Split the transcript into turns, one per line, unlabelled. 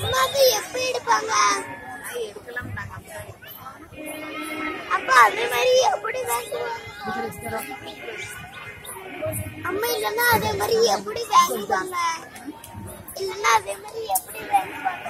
அம்மாக்கு எப்படி எடுப்பாங்க? அப்பா அதே மாதிரி எப்படி வாங்குவாங்க? அம்மா இல்லைன்னா அதே மாதிரி எப்படி வாங்குவாங்க? இல்லைன்னா அதே மாதிரி எப்படி வாங்குவாங்க?